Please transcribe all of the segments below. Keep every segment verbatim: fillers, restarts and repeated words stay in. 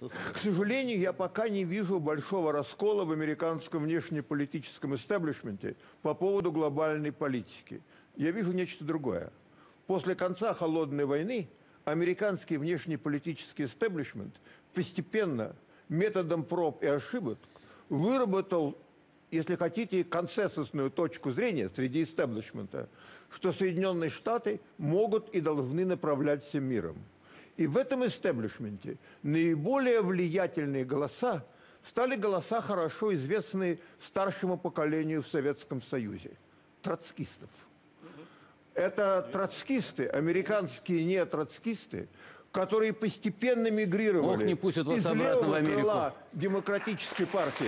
К сожалению, я пока не вижу большого раскола в американском внешнеполитическом истеблишменте по поводу глобальной политики. Я вижу нечто другое. После конца Холодной войны американский внешнеполитический истеблишмент постепенно методом проб и ошибок выработал, если хотите, консенсусную точку зрения среди истеблишмента, что Соединенные Штаты могут и должны направлять всем миром. И в этом истеблишменте наиболее влиятельные голоса стали голоса, хорошо известные старшему поколению в Советском Союзе – троцкистов. Это троцкисты, американские не-троцкисты, которые постепенно мигрировали Ох, не пустят вас из обратно в левого Америку. крыла демократической партии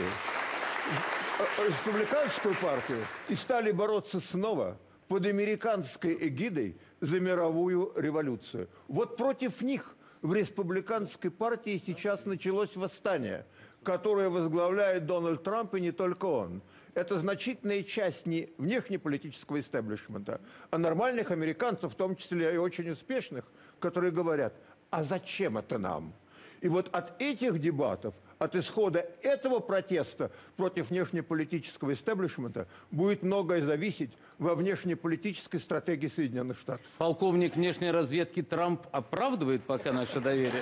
в республиканскую партию и стали бороться снова под американской эгидой за мировую революцию. Вот против них в республиканской партии сейчас началось восстание, которое возглавляет Дональд Трамп, и не только он. Это значительная часть не внешнеполитического истеблишмента, а нормальных американцев, в том числе и очень успешных, которые говорят: а зачем это нам? И вот от этих дебатов, от исхода этого протеста против внешнеполитического истеблишмента будет многое зависеть во внешнеполитической стратегии Соединенных Штатов. Полковник внешней разведки Трамп оправдывает пока наше доверие?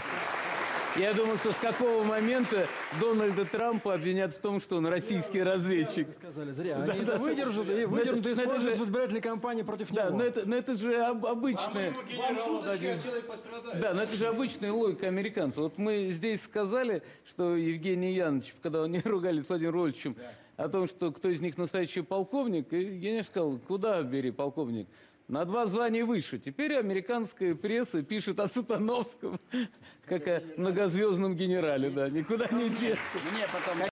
Я думаю, что с какого момента Дональда Трампа обвинят в том, что он российский разведчик. Сказали, зря. Да, Они да, это выдержат и выдернут и это- используют это же- в избирательной кампании против Да, него. но это, но это же об- обычная... человек пострадает. Да, но это же обычная логика американцев. Вот мы здесь сказали, что Евгений Янович, когда они ругались с Владимиром Вольфовичем, о том, что кто из них настоящий полковник, и Евгений сказал: куда бери полковник? На два звания выше. Теперь американская пресса пишет о Сатановском как о многозвездном генерале, да, никуда не деться. Мне потом